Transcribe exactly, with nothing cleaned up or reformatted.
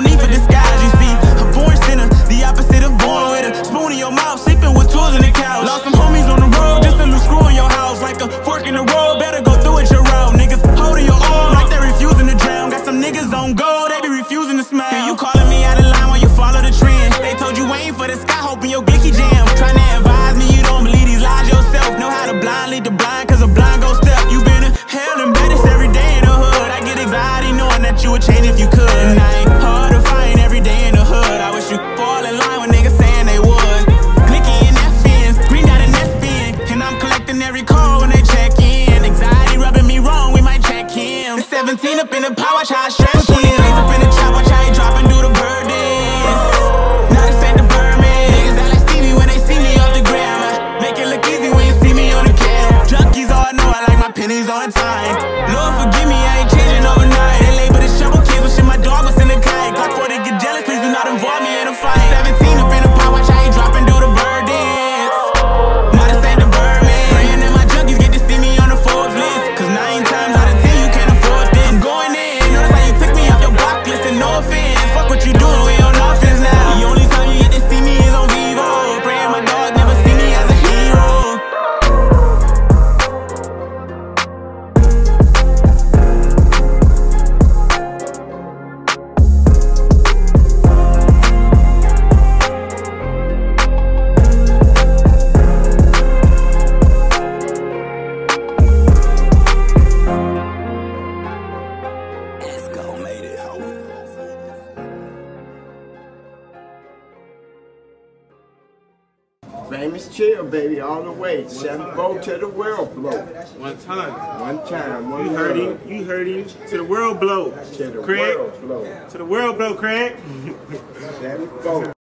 need for disguise. You see, a born sinner, the opposite of born with a spoon in your mouth, sleeping with tools in the couch. Lost some homies on the road, just a loose screw in your house, like a fork in the road. Better go through it your route. Niggas holding your arm like they're refusing to drown. Got some niggas on go, they be refusing to smile. Hear you calling me out of line while you follow the trend. They told you aim for the sky, hoping your glicky jam. Trying to advise me, you don't believe these lies yourself. Know how to blind lead the blind, cause a blind go step. You been in hell and baddest every day in the hood. I get anxiety knowing that you would change if you could. And I ain't hard to find every day in the hood. I wish you fall in line with niggas saying they would. Glicky and F Ns, green dot and S P N. And I'm collecting every call when they check in. Anxiety rubbing me wrong, we might check him. seventeen up in the pot, watch how I stretch in. twenty-threes up in the chop, watch how he drop and do the bird dance. Now this ain't the Birdman. Niggas act like Stevie when they see me off the gram. I make it look easy when you see me on the cam. Junkies all know I like my pennies on time. Lord forgive me, I ain't changing overnight. They label the shovel kids, but shit my dog was in the kite. Glock forty get jealous, please do not involve me in a fight. seventeen up in the pot, watch how he drop and do the bird dance. Now this ain't the Birdman. Praying that my junkies get to see me on the Forbes list, cause nine times out of ten you can't afford this. I'm going in, notice how you took me off your block list, and no offense, fuck what you doing, we on offense now. The only time you get to see me is on Vivo. Praying my dog never see me as a hero. Famous chill, baby, all the way. Seven four to the world blow. One time. One time. One You heard him. You heard him. To the world blow. To the Craig. world blow. To the world blow, Craig. Seven four.